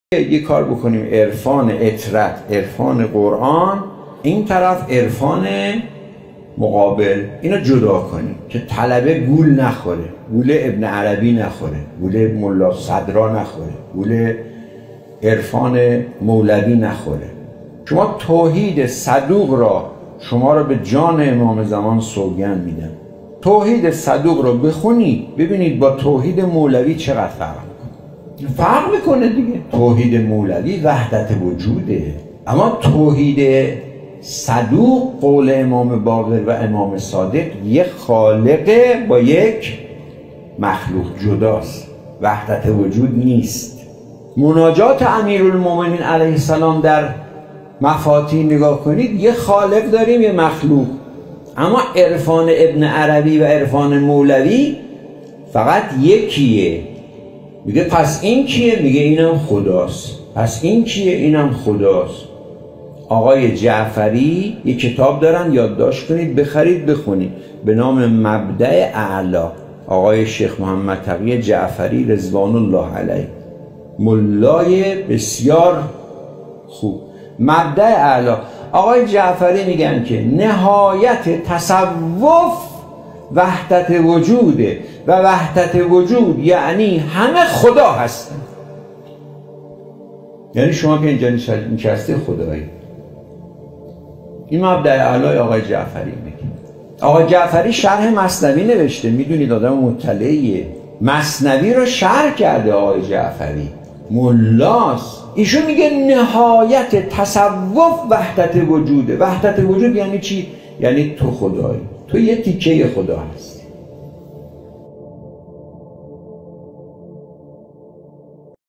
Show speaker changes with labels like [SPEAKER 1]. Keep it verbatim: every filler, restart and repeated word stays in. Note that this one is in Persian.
[SPEAKER 1] یه کار بکنیم عرفان اطرت، عرفان قرآن، این طرف عرفان مقابل، اینا جدا کنیم که طلبه گول نخوره، گول ابن عربی نخوره، گول ملا صدرا نخوره، گول عرفان مولوی نخوره. شما توحید صدوق را، شما را به جان امام زمان سوگند میدم، توحید صدوق را بخونید ببینید با توحید مولوی چقدر فرق میکنه. فرق میکنه دیگه. توحید مولوی وحدت وجوده، اما توحید صدوق قول امام باقر و امام صادق یک خالقه با یک مخلوق جداست، وحدت وجود نیست. مناجات امیرالمومنین علیه السلام در مفاتیح نگاه کنید، یه خالق داریم یه مخلوق، اما عرفان ابن عربی و عرفان مولوی فقط یکیه. میگه پس این کیه؟ میگه اینم خداست. پس این کیه؟ اینم خداست. آقای جعفری یه کتاب دارن، یادداشت کنید بخرید بخونید، به نام مبدأ اعلا، آقای شیخ محمد تقی جعفری رضوان الله علیه، ملای بسیار خوب. مبدأ اعلا، آقای جعفری میگن که نهایت تصوف وحدت وجوده و وحدت وجود یعنی همه خدا هستن. یعنی شما که اینجا نشسته خدایی. این مبدأ اعلای آقای جعفری میگه. آقای جعفری شرح مثنوی نوشته، میدونید آدم مطلعیه، مثنوی رو شرح کرده آقای جعفری، ملاست. ایشون میگه نهایت تصوف وحدت وجوده. وحدت وجود یعنی چی؟ یعنی تو خدایی، تو یه تیکه خدا هست.